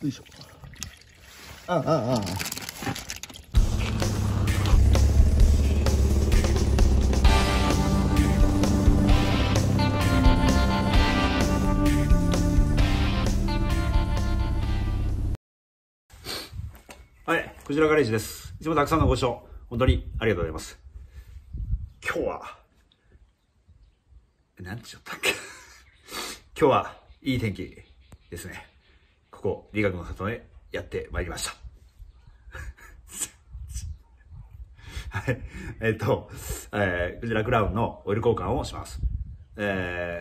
よいしょ。あ。 はい、クジラガレージです。いつもたくさんのご視聴、本当にありがとうございます。今日は、なんて言っちゃったっけ今日はいい天気ですね。ここ、理学の里へやってまいりました。はい。クジラクラウンのオイル交換をします。距離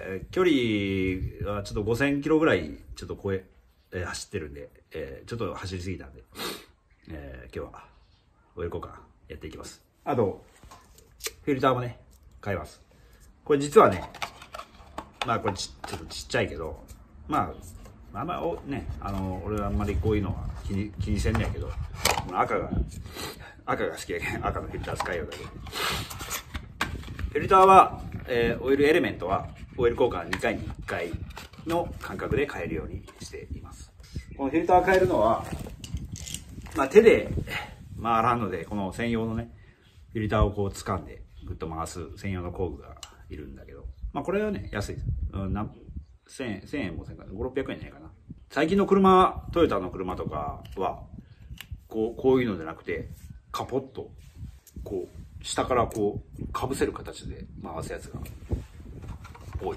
はちょっと5000キロぐらいちょっと走ってるんで、ちょっと走りすぎたんで、今日はオイル交換やっていきます。あと、フィルターもね、買います。これ実はね、まあこれちょっとちっちゃいけど、まあ、あんまりね、俺はあんまりこういうのは気にせんねやけど、赤が好きやけん、赤のフィルター使いようだけど。フィルターは、オイルエレメントは、オイル交換2回に1回の間隔で変えるようにしています。このフィルター変えるのは、まあ手で回らんので、この専用のね、フィルターをこう掴んで、ぐっと回す専用の工具がいるんだけど、まあこれはね、安いです。1000円もせんかな、5、600円じゃないかな。最近の車、トヨタの車とかは、こういうのじゃなくて、カポッと、こう、下からこう、被せる形で回すやつが多い。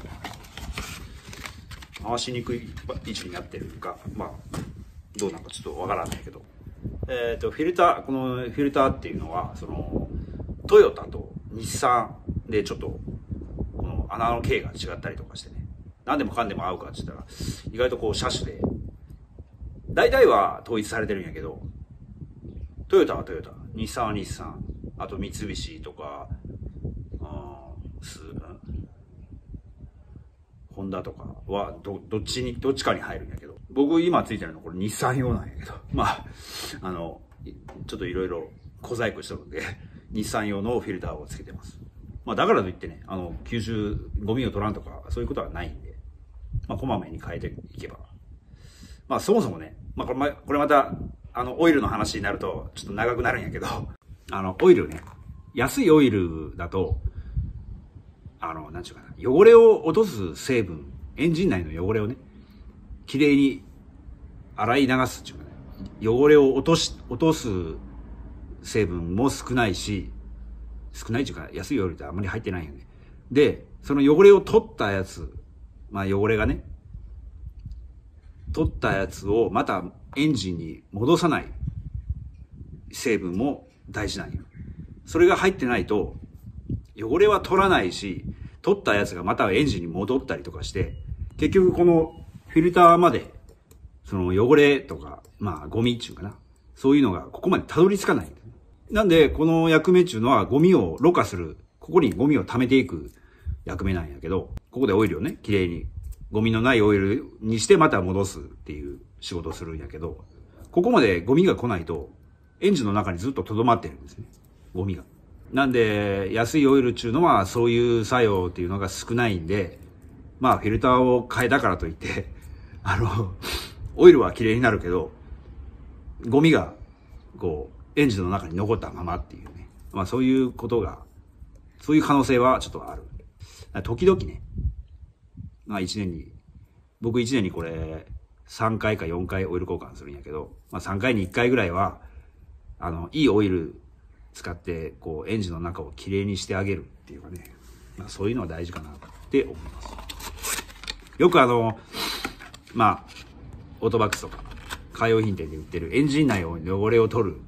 回しにくい位置になってるか、まあ、どうなんかちょっとわからないけど。このフィルターっていうのは、トヨタと日産でちょっと、この穴の径が違ったりとかしてね。何でもかんでも合うかって言ったら、意外とこう車種で、大体は統一されてるんやけど、トヨタはトヨタ、日産は日産、あと三菱とか、ホンダとかはどっちかに入るんやけど、僕今ついてるのこれ日産用なんやけど、まあ、ちょっといろいろ小細工しとるんで、日産用のフィルターをつけてます。まあだからといってね、吸収、ゴミを取らんとか、そういうことはないんで、まあこまめに変えていけば。まあそもそもね、まあこれまた、オイルの話になると、ちょっと長くなるんやけど、オイルね、安いオイルだと、なんちゅうかな、汚れを落とす成分、エンジン内の汚れをね、きれいに洗い流すっていうかね、汚れを落とす成分も少ないっていうか、安いオイルってあんまり入ってないよね。で、その汚れを取ったやつ、まあ汚れがね、取ったやつをまたエンジンに戻さない成分も大事なんよ。それが入ってないと、汚れは取らないし、取ったやつがまたエンジンに戻ったりとかして、結局このフィルターまで、その汚れとか、まあゴミっていうかな。そういうのがここまでたどり着かない。なんで、この役目っていうのはゴミをろ過する、ここにゴミを溜めていく役目なんやけど、ここでオイルをね、きれいに、ゴミのないオイルにしてまた戻すっていう仕事をするんやけど、ここまでゴミが来ないと、エンジンの中にずっと留まってるんですね。ゴミが。なんで、安いオイルっていうのはそういう作用っていうのが少ないんで、まあフィルターを変えたからといって、オイルは綺麗になるけど、ゴミが、こう、エンジンの中に残ったままっていうね。まあそういうことが、そういう可能性はちょっとある。時々ね、まあ僕1年にこれ、3回か4回オイル交換するんやけど、まあ3回に1回ぐらいは、いいオイル使って、こう、エンジンの中をきれいにしてあげるっていうかね。まあそういうのは大事かなって思います。よくまあ、オートバックスとか、カー用品店で売ってるエンジン内を汚れを取る、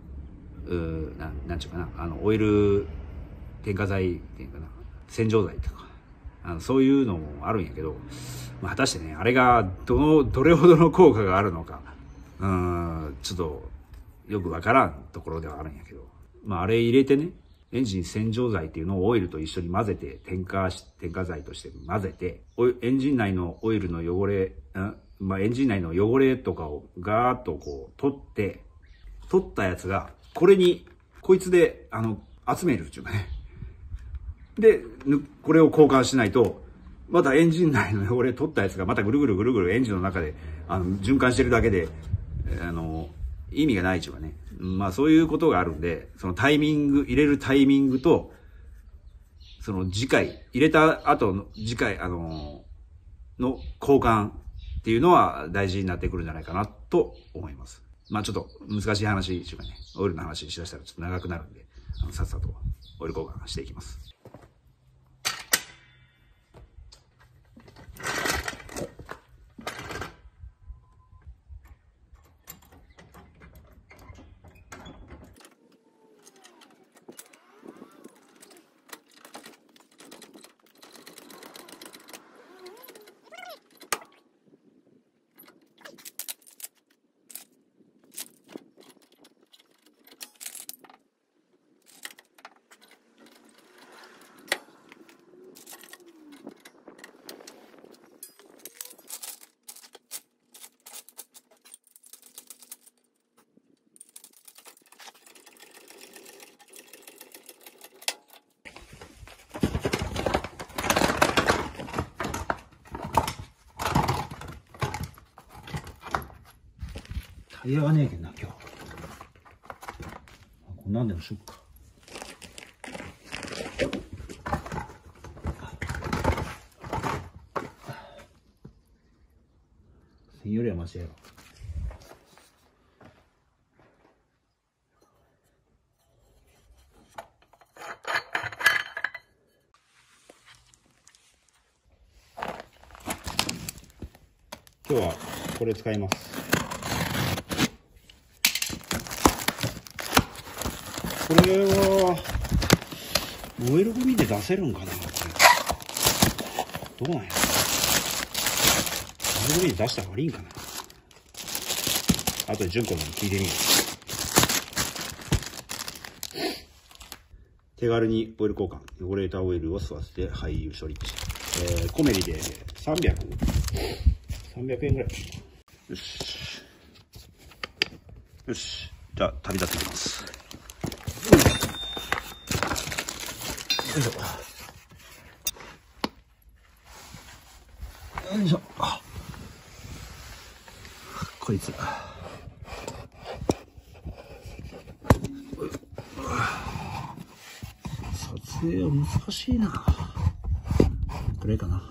なんちゅうかな、オイル添加剤っていうかな、洗浄剤とか、そういうのもあるんやけど、まあ果たしてね、あれがどれほどの効果があるのか、ちょっとよくわからんところではあるんやけど、まああれ入れてね、エンジン洗浄剤っていうのをオイルと一緒に混ぜて、添加剤として混ぜて、エンジン内のオイルの汚れ、まあエンジン内の汚れとかをガーッとこう取ったやつが、こいつで、集めるっていうかね。で、これを交換しないと、 またエンジン内の汚れ取ったやつがまたぐるぐるぐるぐるエンジンの中で、循環してるだけで、意味がないっちゅうかね。まあそういうことがあるんで、そのタイミング、入れるタイミングと、その次回、入れた後の次回、の交換っていうのは大事になってくるんじゃないかなと思います。まあちょっと難しい話っていうかね、オイルの話しだしたらちょっと長くなるんで、さっさとオイル交換していきます。タイヤがねえけんな、今日。こんなんでもしよっか。1000よりはマシやろ。今日はこれ使います。これは燃えるゴミで出せるんかな、これ。どうなんや。燃えるゴミで出したら悪いんかな。あとで純子に聞いてみよう。手軽にオイル交換、汚れたオイルを吸わせて廃油処理。コメリで300円ぐらい。よし。よし。じゃあ旅立ってきます。よいしょ。よいしょ。こいつ。撮影は難しいな。これかな。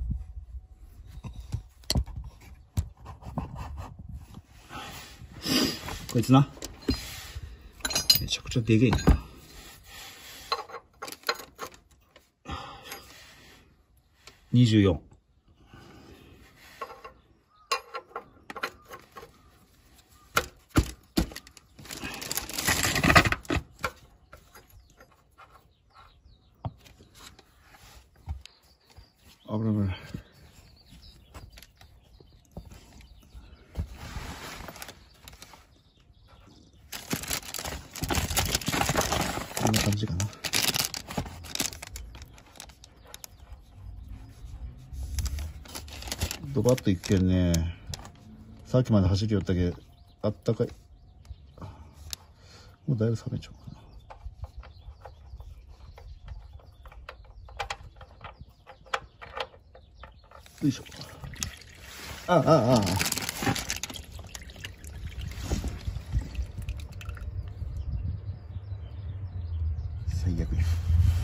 こいつな。めちゃくちゃでけえな。24。危ない危ない。こんな感じかな。ドバッといっけんね。さっきまで走りよったけど、あったかい。もうだいぶ冷めちゃうかな。よいしょ。最悪や。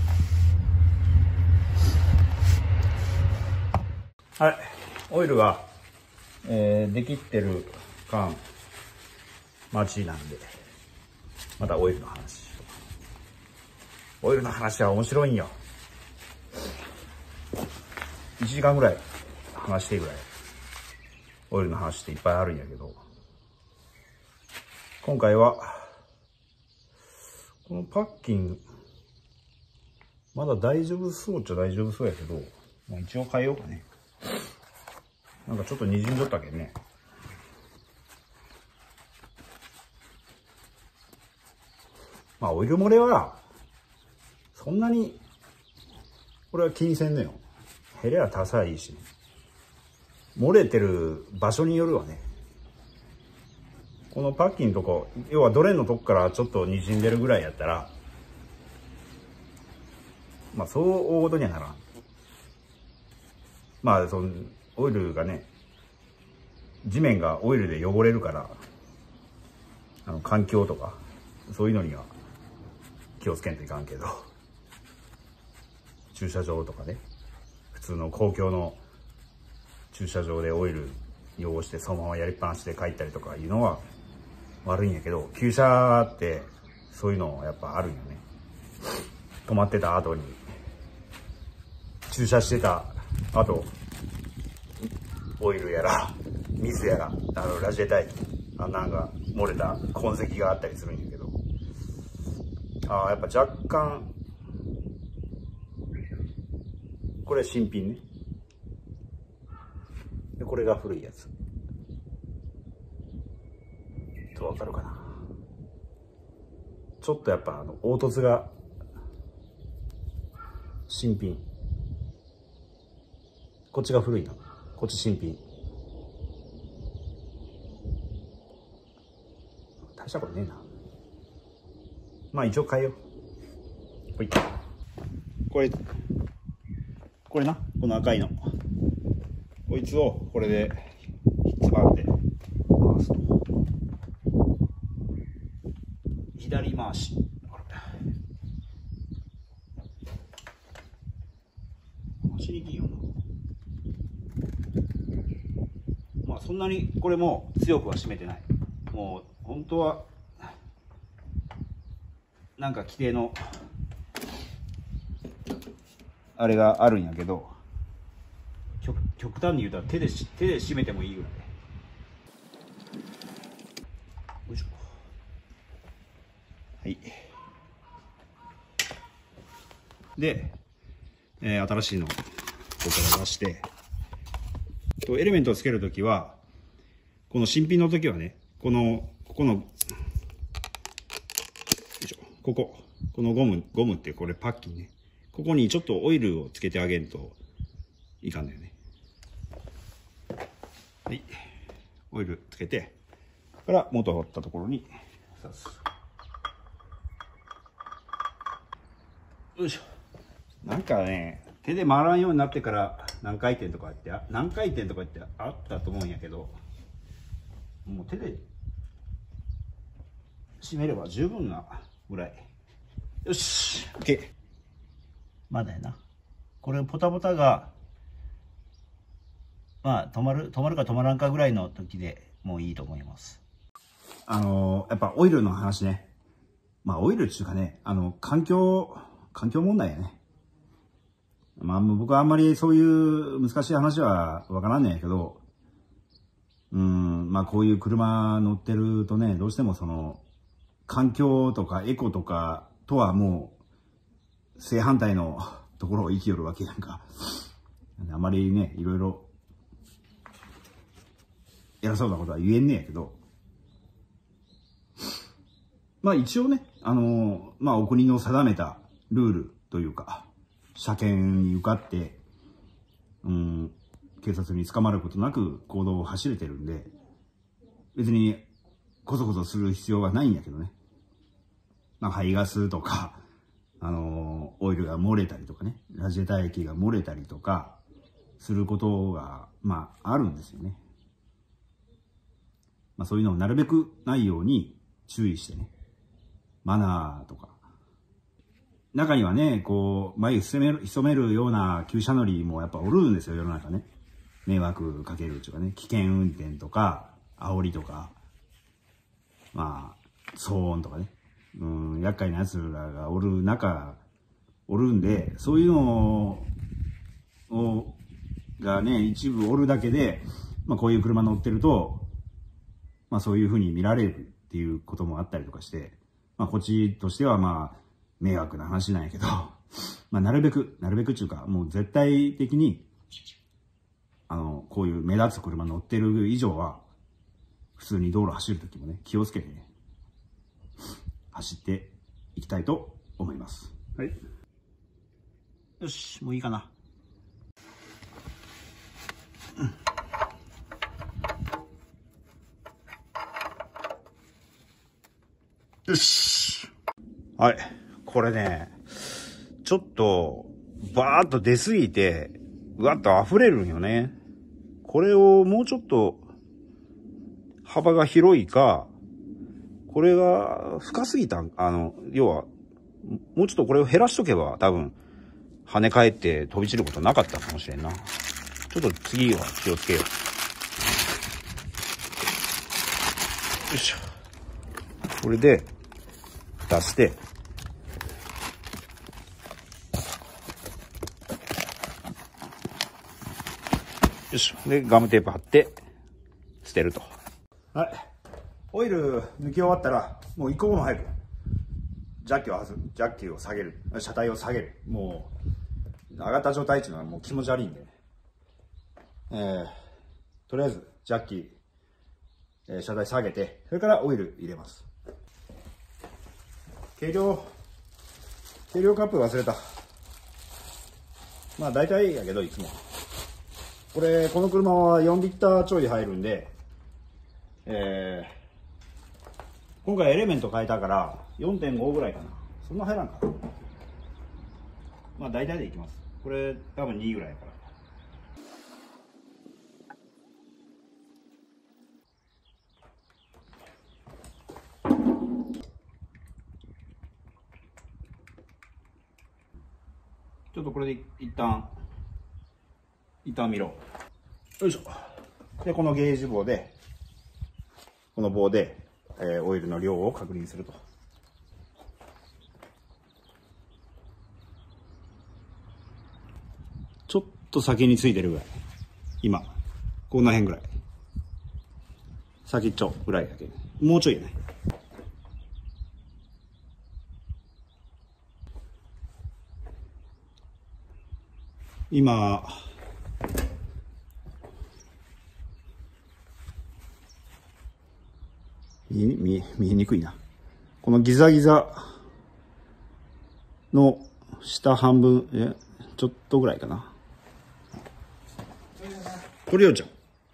はい。オイルが、できってる間待ちなんで、またオイルの話。オイルの話は面白いんよ。1時間ぐらい話していいぐらい、オイルの話っていっぱいあるんやけど、今回は、このパッキング、まだ大丈夫そうっちゃ大丈夫そうやけど、まあ、一応変えようかね。なんかちょっと滲んどったけんね。まあオイル漏れは、そんなに、これは気にせんのよ。減れは多さいいし、ね。漏れてる場所によるわね。このパッキンのとこ、要はドレンのとこからちょっと滲んでるぐらいやったら、まあそう大ごとにはならん。 まあそのオイルがね、地面がオイルで汚れるから、環境とかそういうのには気をつけんといかんけど、駐車場とかね、普通の公共の駐車場でオイル汚してそのままやりっぱなしで帰ったりとかいうのは悪いんやけど、旧車ってそういうのやっぱあるんよね。止まってた後に、駐車してた後、オイルやら水やらラジエーター液なんか漏れた痕跡があったりするんやけど、やっぱ若干、これ新品ね。でこれが古いやつ。わかるかな。ちょっとやっぱ凹凸が新品。こっちが古いな。こっち新品。大したことねえな。まあ一応変えよう。ほい。これな、この赤いの。こいつをこれでひっつばって回すと。左回し。回しにくいよな。まあそんなにこれも強くは締めてない。もう本当はなんか規定のあれがあるんやけど、極端に言うたら手で締めてもいいぐらい。よいしょ。はい。で、新しいのをここから出して、エレメントをつけるときは、この新品のときはね、ここの、よいしょ、このゴムってこれパッキンね。ここにちょっとオイルをつけてあげるといかんだよね。はい。オイルつけて、から元掘ったところに刺す。よいしょ。なんかね、手で回らんようになってから何回転とかってあったと思うんやけど、もう手で締めれば十分なぐらい。よし、OK。まだやな。これポタポタが、まあ止まるか止まらんかぐらいの時でもういいと思います。やっぱオイルの話ね。まあオイルっていうかね、環境問題やね。まあ僕はあんまりそういう難しい話はわからんねんやけど、まあこういう車乗ってるとね、どうしてもその、環境とかエコとかとはもう正反対のところを生きよるわけやんか。あまりね、いろいろ偉そうなことは言えんねやけど、まあ一応ね、まあお国の定めたルールというか、車検に受かって、警察に捕まることなく公道を走れてるんで、別にこそこそする必要はないんやけどね。まあ排ガスとか、オイルが漏れたりとかね、ラジエーター液が漏れたりとかすることが、まああるんですよね。まあそういうのをなるべくないように注意してね。マナーとか。中にはね、こう、眉潜めるような旧車乗りもやっぱおるんですよ、世の中ね。迷惑かけるっていうかね、危険運転とか、煽りとか、まあ、騒音とかね。厄介な奴らがおるんで、そういうのがね、一部おるだけで、まあこういう車乗ってると、まあそういうふうに見られるっていうこともあったりとかして、まあこっちとしてはまあ迷惑な話なんやけど、まあなるべくっていうか、もう絶対的に、こういう目立つ車乗ってる以上は、普通に道路走るときもね、気をつけてね、走っていきたいと思います。はい。よし、もういいかな。よし。はい。これね、ちょっと、バーっと出すぎて、 うわっと溢れるんよね。これをもうちょっと幅が広いか、これが深すぎた、要は、もうちょっとこれを減らしとけば多分跳ね返って飛び散ることなかったかもしれんな。ちょっと次は気をつけよう。よいしょ。これで出して、よいしょ。で、ガムテープ貼って捨てると。はい。オイル抜き終わったら、もう一刻も早くジャッキを下げる、車体を下げる。もう上がった状態っていうのはもう気持ち悪いんで、とりあえずジャッキ、車体下げて、それからオイル入れます。計量カップ忘れた。まあ大体やけどいつも。この車は4リッターちょい入るんで、今回エレメント変えたから 4.5 ぐらいかな。そんな入らんかな。まあ大体でいきます。これ多分2ぐらいやから。ちょっとこれで一旦見ろ。よいしょ。で、このゲージ棒で、この棒で、オイルの量を確認すると。ちょっと先についてるぐらい。今。こんな辺ぐらい。先っちょぐらいだけど。もうちょいやね。今、見えにくいな。このギザギザの下半分、ちょっとぐらいかな。これよちゃん。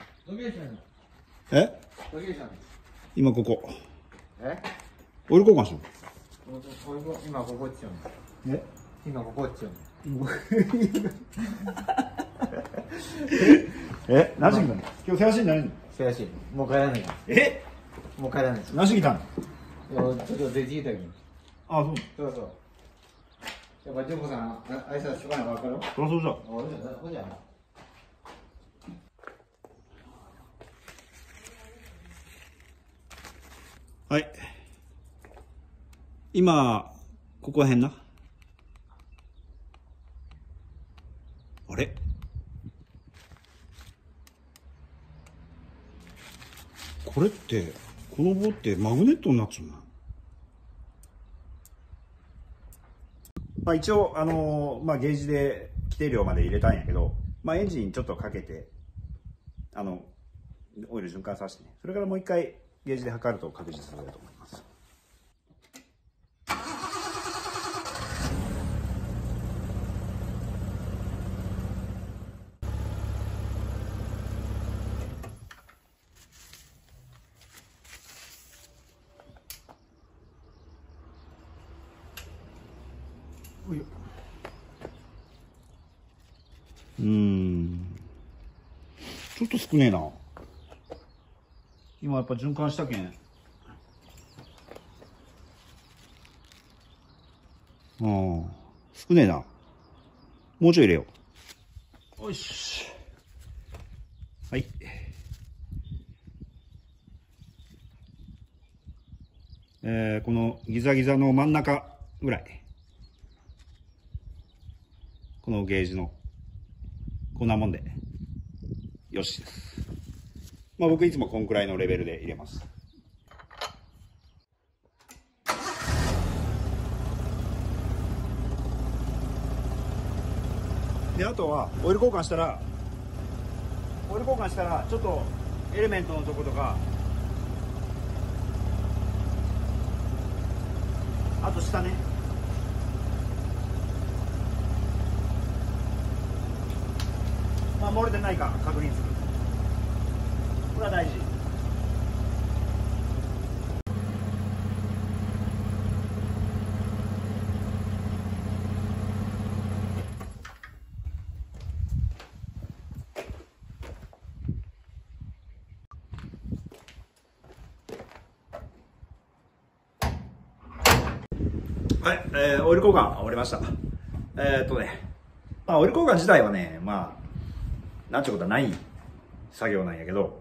え？今ここ。オイル交換しよう。 今ここっちよね。今ここっちよね。 何時来たの？今日せわしになれんの？ せやし、もう帰らないから。もう帰らない。 何時来たの？ ちょっとデジータに。 あ、そう。 そうそう。やっぱジョコさん、挨拶しとかなわかる？ そりゃそうじゃ。 ほじゃ。 はい。今、ここら辺な。あれ？これって、この棒ってマグネットになっちゃうな。まあ一応、ゲージで規定量まで入れたんやけど、まあエンジンちょっとかけて、オイル循環させてね。それからもう一回ゲージで測ると確実だと思います。ちょっと少ねえな。今やっぱ循環したけん。少ねえな。もうちょい入れよう。よし。はい。このギザギザの真ん中ぐらい。このゲージのこんなもんでよしです。まあ僕いつもこんくらいのレベルで入れます。であとはオイル交換したらちょっとエレメントのとことか、あと下ね、まあ漏れてないか確認する。これは大事。 はい、オイル交換終わりました。まあ、オイル交換自体はね、まあ、なんちゅうことはない作業なんやけど、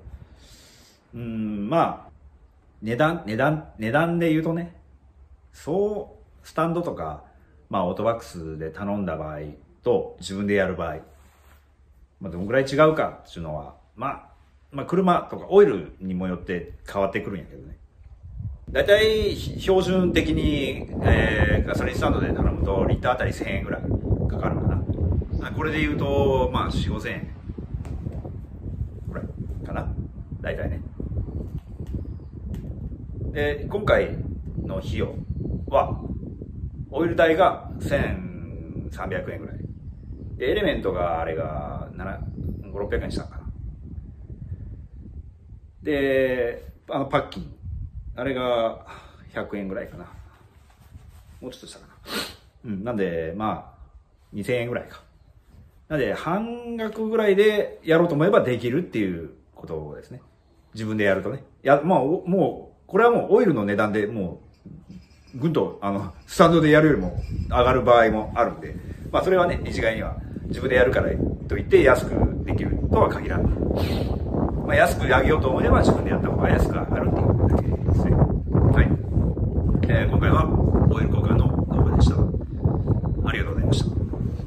まあ、値段で言うとね、そう、スタンドとか、まあ、オートバックスで頼んだ場合と自分でやる場合、まあ、どのくらい違うかっていうのは、まあ、車とかオイルにもよって変わってくるんやけどね。だいたい標準的に、ガソリンスタンドで頼むとリッターあたり1000円ぐらいかかるかな。これで言うと、まあ、4、5000円ぐらいかな。だいたいね。で、今回の費用は、オイル代が1300円ぐらい。で、エレメントがあれが500、600円したかな。で、パッキン、あれが100円ぐらいかな。もうちょっとしたかな。なんで、まあ、2000円ぐらいか。なんで、半額ぐらいでやろうと思えばできるっていうことですね。自分でやるとね。まあ、もう、これはもうオイルの値段でもう、ぐんと、スタンドでやるよりも上がる場合もあるんで、まあ、それはね、一概には自分でやるからといって安くできるとは限らない。まあ、安く上げようと思えば自分でやった方が安く上がるっていうだけですね。はい。今回は